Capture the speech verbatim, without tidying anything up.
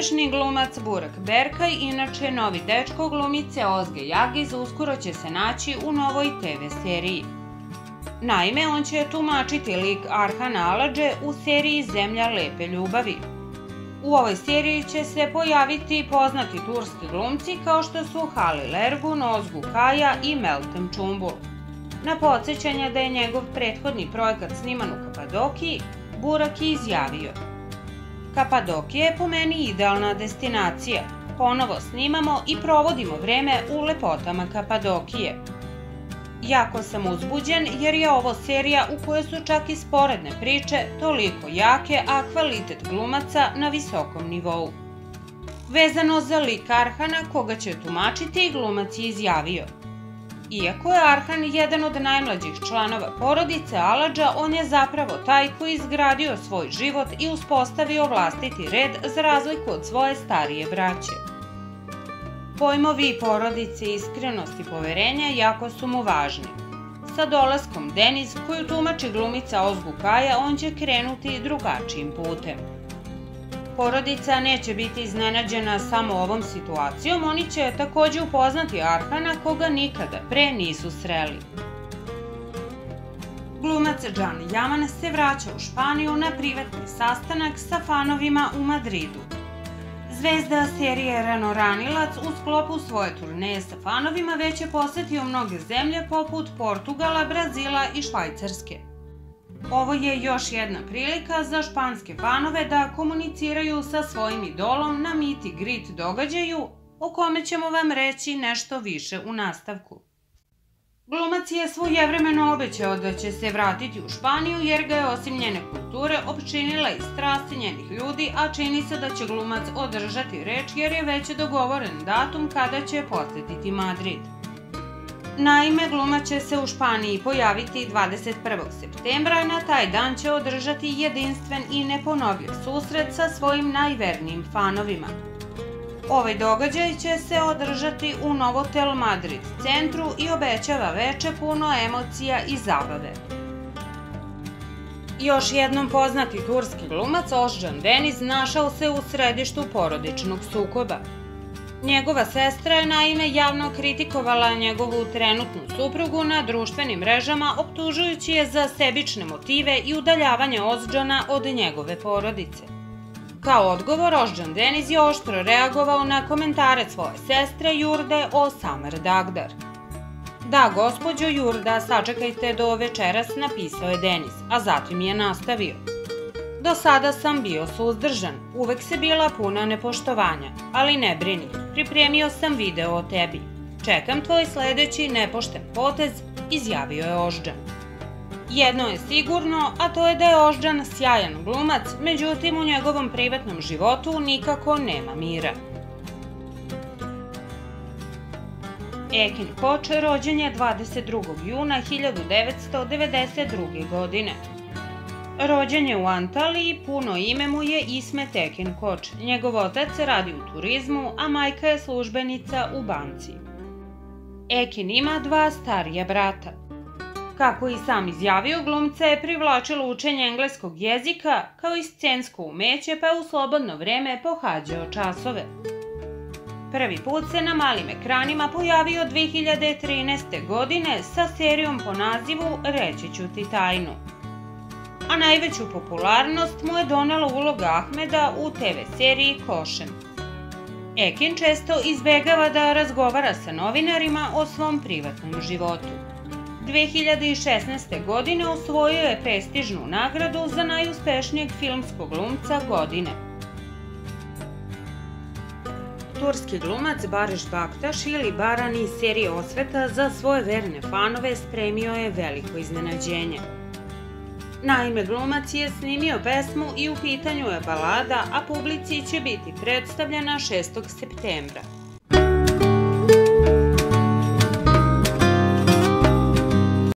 Uspešni glumac Burak Berkaj, inače novi dečko glumice Ozge Jagiz, uskoro će se naći u novoj te ve seriji. Naime, on će tumačiti lik Arhana Aladže u seriji Zemlja lepe ljubavi. U ovoj seriji će se pojaviti poznati turski glumci kao što su Halil Ergun, Ozgu Kaja i Meltem Čumbul. Na podsjećanje da je njegov prethodni projekat sniman u Kapadokiji, Burak je izjavio: Kapadokija je po meni idealna destinacija. Ponovo snimamo i provodimo vreme u lepotama Kapadokije. Jako sam uzbuđen jer je ovo serija u kojoj su čak i sporedne priče toliko jake, a kvalitet glumaca na visokom nivou. Vezano za lik Arhana, koga će tumačiti, glumac je izjavio: Iako je Arhan jedan od najmlađih članova porodice Aladža, on je zapravo taj koji je izgradio svoj život i uspostavio vlastiti red za razliku od svoje starije braće. Pojmovi porodice, iskrenost i poverenja jako su mu važni. Sa dolaskom Deniz, koju tumači glumica Ozgu Kaja, on će krenuti drugačijim putem. Porodica neće biti iznenađena samo ovom situacijom, oni će takođe upoznati Arhana, koga nikada pre nisu sreli. Glumac Can Yaman se vraća u Španiju na privatni sastanak sa fanovima u Madridu. Zvezda serije Ranoranilac u sklopu svoje turneje sa fanovima već je posetio mnoge zemlje poput Portugala, Brazila i Švajcarske. Ovo je još jedna prilika za španske fanove da komuniciraju sa svojim idolom na meet and greet događaju, o kome ćemo vam reći nešto više u nastavku. Glumac je svojevremeno obećao da će se vratiti u Španiju jer ga je osim njene kulture opčinila i strasti njenih ljudi, a čini se da će glumac održati reč jer je već dogovoren datum kada će posetiti Madrid. Naime, glumac će se u Španiji pojaviti dvadeset prvog septembra, na taj dan će održati jedinstven i neponovljiv susret sa svojim najvernijim fanovima. Ovaj događaj će se održati u Novotel Madrid centru i obećava veče puno emocija i zabave. Još jednom poznati turski glumac Ozcan Deniz našao se u središtu porodičnog sukoba. Njegova sestra je naime javno kritikovala njegovu trenutnu suprugu na društvenim mrežama, optužujući je za sebične motive i udaljavanje Ozcana od njegove porodice. Kao odgovor, Ozcan Deniz je oštro reagovao na komentare svoje sestre Jurde o Samar Dagdar. Da, gospođo Jurda, sačekajte do večeras, napisao je Deniz, a zatim je nastavio: Do sada sam bio suzdržan, uvek se bila puna nepoštovanja, ali ne brini, pripremio sam video o tebi. Čekam tvoj sledeći nepošten potez, izjavio je Ozcan. Jedno je sigurno, a to je da je Ozcan sjajan glumac, međutim u njegovom privatnom životu nikako nema mira. Ekin Koč rođen je dvadeset drugog juna hiljadu devetsto devedeset druge. godine. Rođen je u Antaliji, puno ime mu je Ismet Ekin Koč. Njegov otac radi u turizmu, a majka je službenica u banci. Ekin ima dva starija brata. Kako i sam izjavio, glumca je privlačilo učenje engleskog jezika kao i scensko umeće, pa je u slobodno vreme pohađao časove. Prvi put se na malim ekranima pojavio dve hiljade trinaeste. godine sa serijom po nazivu Reći ću ti tajnu. A najveću popularnost mu je donela uloga Ahmeda u te ve seriji Košem. Ekin često izbegava da razgovara sa novinarima o svom privatnom životu. dve hiljade šesnaeste. godine osvojio je prestižnu nagradu za najuspešnijeg filmskog glumca godine. Turski glumac Barış Baktaş ili Baran iz serije Osveta za svoje verne fanove spremio je veliko iznenađenje. Naime, glumac je snimio pesmu i u pitanju je balada, a publici će biti predstavljena šestog septembra.